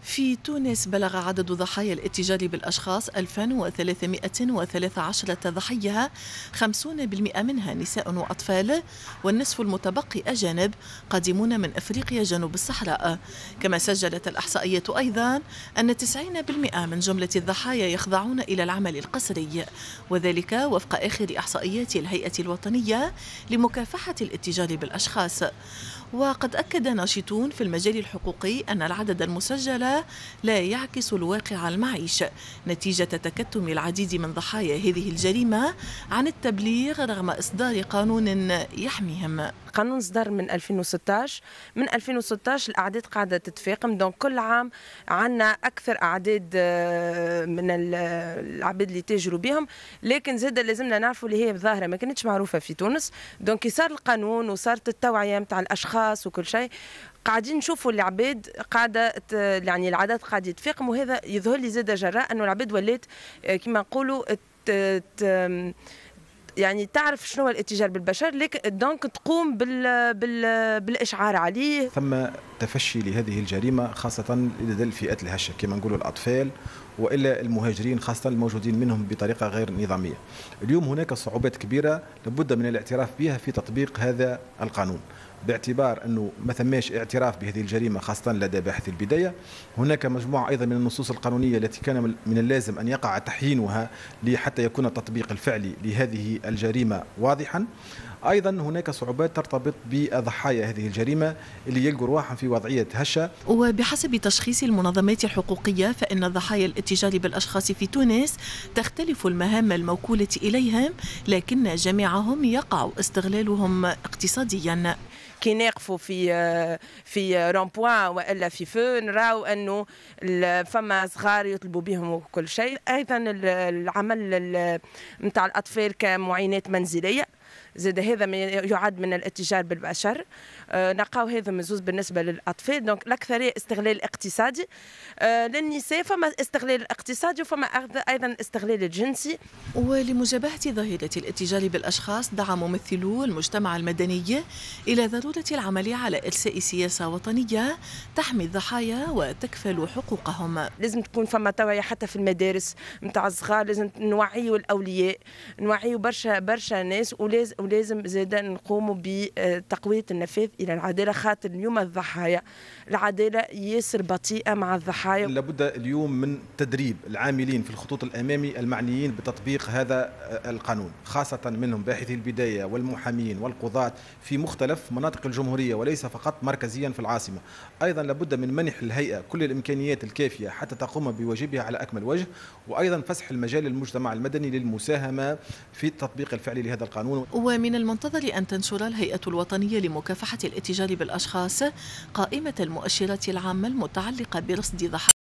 في تونس بلغ عدد ضحايا الاتجار بالأشخاص 2313 ضحية، 50% منها نساء وأطفال، والنصف المتبقي أجانب قادمون من أفريقيا جنوب الصحراء. كما سجلت الإحصائية أيضا أن 90% من جملة الضحايا يخضعون إلى العمل القسري، وذلك وفق آخر إحصائيات الهيئة الوطنية لمكافحة الاتجار بالأشخاص. وقد أكد ناشطون في المجال الحقوقي أن العدد المسجل لا يعكس الواقع المعيش نتيجة تكتم العديد من ضحايا هذه الجريمة عن التبليغ رغم إصدار قانون يحميهم. قانون صدر من 2016. من 2016 الأعداد قاعدة تتفاقم، دونك كل عام عنا أكثر أعداد من العباد اللي تاجروا بهم، لكن زاد لازمنا نعرفوا اللي هي ظاهرة ما كانتش معروفة في تونس. دونك صار القانون وصارت التوعية متاع الأشخاص وكل شيء، قاعدين نشوفوا العباد قاعدة يعني العادات قاعدة تتفاقم، وهذا يظهر لي زاد جراء أنه العباد ولات كما نقولوا يعني تعرف شنو هو الاتجار بالبشر، لكن دونك تقوم بالاشعار عليه. ثم تفشي لهذه الجريمه خاصه لدى الفئات الهشه كما نقولوا الاطفال والا المهاجرين، خاصه الموجودين منهم بطريقه غير نظاميه. اليوم هناك صعوبات كبيره لابد من الاعتراف بها في تطبيق هذا القانون، باعتبار أنه ما ثماش اعتراف بهذه الجريمة خاصة لدى باحث البداية. هناك مجموعة أيضا من النصوص القانونية التي كان من اللازم أن يقع تحيينها حتى يكون التطبيق الفعلي لهذه الجريمة واضحا. أيضا هناك صعوبات ترتبط بضحايا هذه الجريمة اللي يلقوا رواحهم في وضعية هشة. وبحسب تشخيص المنظمات الحقوقية فإن ضحايا الاتجار بالأشخاص في تونس تختلف المهام الموكولة إليهم، لكن جميعهم يقع استغلالهم اقتصاديا. كي نقفوا في رامبوان والا في فو نراو انه فما صغار يطلبوا بهم وكل شيء. ايضا العمل نتاع الاطفال كمعينات منزليه زاد هذا يعد من الاتجار بالبشر. نلقاو هذا مزوز بالنسبه للاطفال. دونك الاكثريه استغلال اقتصادي، للنساء فما استغلال اقتصادي وفما ايضا الاستغلال الجنسي. ولمجابهه ظاهره الاتجار بالاشخاص دعا ممثلو المجتمع المدني الى ضروره العمل على ارساء سياسه وطنيه تحمي الضحايا وتكفل حقوقهم. لازم تكون فما توعيه حتى في المدارس نتاع الصغار، لازم نوعيوا الاولياء، نوعيوا برشا ناس، ولازم زاد نقوموا بتقويه النفاذ الى العداله، خاطر اليوم الضحايا العداله ياسر بطيئه مع الضحايا. لابد اليوم من تدريب العاملين في الخطوط الامامي المعنيين بتطبيق هذا القانون، خاصه منهم باحثي البدايه والمحامين والقضاة في مختلف مناطق الجمهوريه وليس فقط مركزيا في العاصمه. ايضا لابد من منح الهيئه كل الامكانيات الكافيه حتى تقوم بواجبها على اكمل وجه، وايضا فسح المجال للمجتمع المدني للمساهمه في التطبيق الفعلي لهذا القانون. ومن المنتظر أن تنشر الهيئة الوطنية لمكافحة الاتجار بالأشخاص قائمة المؤشرات العامة المتعلقة برصد ضحايا